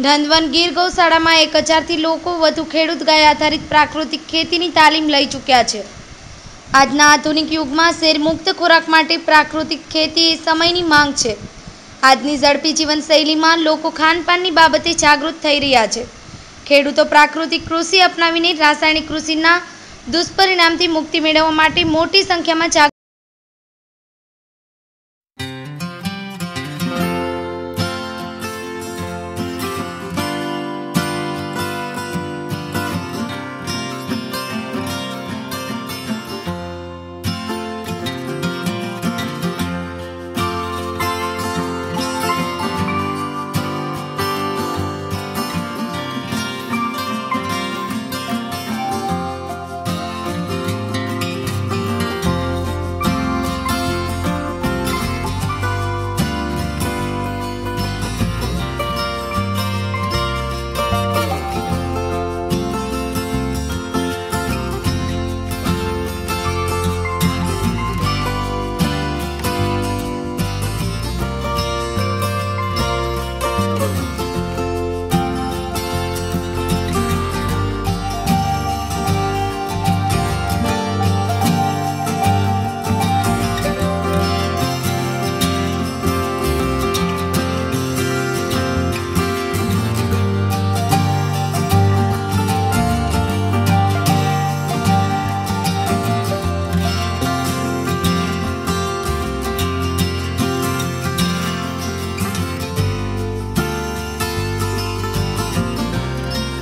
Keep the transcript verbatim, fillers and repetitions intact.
નંદવન ગીર ગૌશાળામાં એક હજારથી લોકો વધુ ખેડૂત ગાય આધારિત પ્રાકૃતિક ખેતીની તાલીમ લઈ ચૂક્યા છે। આજના આધુનિક યુગમાં શેર મુક્ત ખોરાક માટે પ્રાકૃતિક ખેતી એ સમયની માંગ છે। આજની ઝડપી જીવનશૈલીમાં લોકો ખાનપાનની બાબતે જાગૃત થઈ રહ્યા છે। ખેડૂતો પ્રાકૃતિક કૃષિ અપનાવીને રાસાયણિક કૃષિના દુષ્પરિણામથી મુક્તિ મેળવવા માટે મોટી સંખ્યામાં